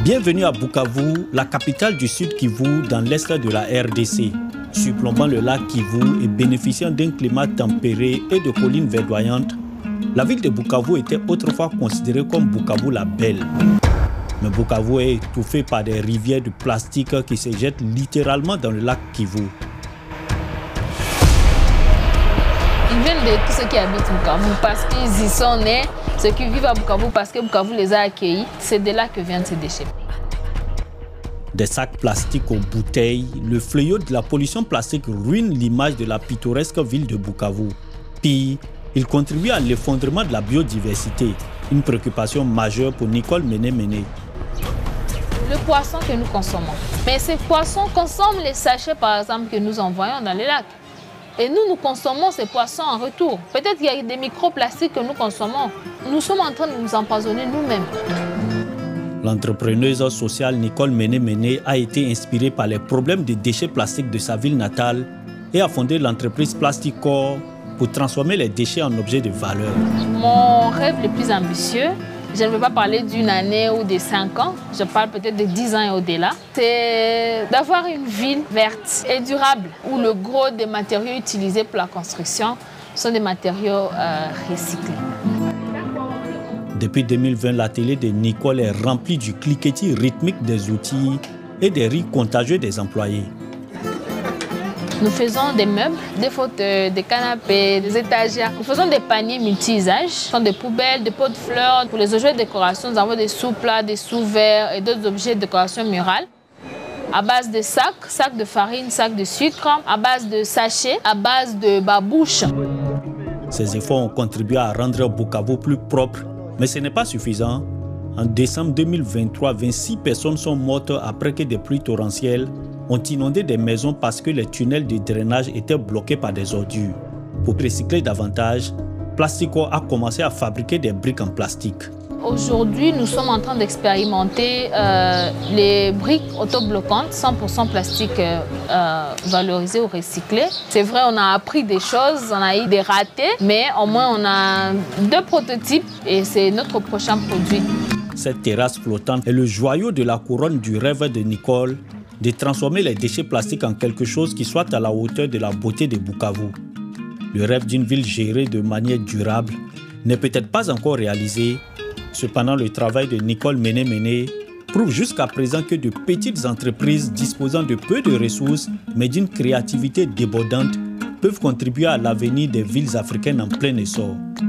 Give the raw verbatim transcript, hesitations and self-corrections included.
Bienvenue à Bukavu, la capitale du Sud Kivu dans l'est de la R D C. Surplombant le lac Kivu et bénéficiant d'un climat tempéré et de collines verdoyantes, la ville de Bukavu était autrefois considérée comme Bukavu la Belle. Mais Bukavu est étouffée par des rivières de plastique qui se jettent littéralement dans le lac Kivu. Ils viennent de tous ceux qui habitent Bukavu parce qu'ils y sont nés, ceux qui vivent à Bukavu parce que Bukavu les a accueillis. C'est de là que viennent ces déchets. Des sacs plastiques aux bouteilles, le fléau de la pollution plastique ruine l'image de la pittoresque ville de Bukavu. Pire, il contribue à l'effondrement de la biodiversité, une préoccupation majeure pour Nicole Méné-Méné. Le poisson que nous consommons. Mais ces poissons consomment les sachets, par exemple, que nous envoyons dans les lacs. Et nous, nous consommons ces poissons en retour. Peut-être qu'il y a des microplastiques que nous consommons. Nous sommes en train de nous empoisonner nous-mêmes. L'entrepreneuse sociale Nicole Méné-Méné a été inspirée par les problèmes de déchets plastiques de sa ville natale et a fondé l'entreprise Plasticor pour transformer les déchets en objets de valeur. Mon rêve le plus ambitieux, je ne veux pas parler d'une année ou de cinq ans, je parle peut-être de dix ans et au-delà, c'est d'avoir une ville verte et durable où le gros des matériaux utilisés pour la construction sont des matériaux euh, recyclés. Depuis deux mille vingt, l'atelier de Nicole est rempli du cliquetis rythmique des outils et des rires contagieux des employés. Nous faisons des meubles, des fauteuils, des canapés, des étagères. Nous faisons des paniers multi-usages. Ce sont des poubelles, des pots de fleurs. Pour les objets de décoration, nous avons des sous-plats, des sous-verres et d'autres objets de décoration murale. À base de sacs, sacs de farine, sacs de sucre, à base de sachets, à base de babouches. Ces efforts ont contribué à rendre Bukavu plus propre, mais ce n'est pas suffisant. En décembre deux mille vingt-trois, vingt-six personnes sont mortes après que des pluies torrentielles ont inondé des maisons parce que les tunnels de drainage étaient bloqués par des ordures. Pour recycler davantage, Plasticor a commencé à fabriquer des briques en plastique. Aujourd'hui, nous sommes en train d'expérimenter euh, les briques autobloquantes, cent pour cent plastique euh, euh, valorisé ou recyclé. C'est vrai, on a appris des choses, on a eu des ratés, mais au moins on a deux prototypes et c'est notre prochain produit. Cette terrasse flottante est le joyau de la couronne du rêve de Nicole de transformer les déchets plastiques en quelque chose qui soit à la hauteur de la beauté de Bukavu. Le rêve d'une ville gérée de manière durable n'est peut-être pas encore réalisé. Cependant, le travail de Nicole Méné-Méné prouve jusqu'à présent que de petites entreprises disposant de peu de ressources, mais d'une créativité débordante, peuvent contribuer à l'avenir des villes africaines en plein essor.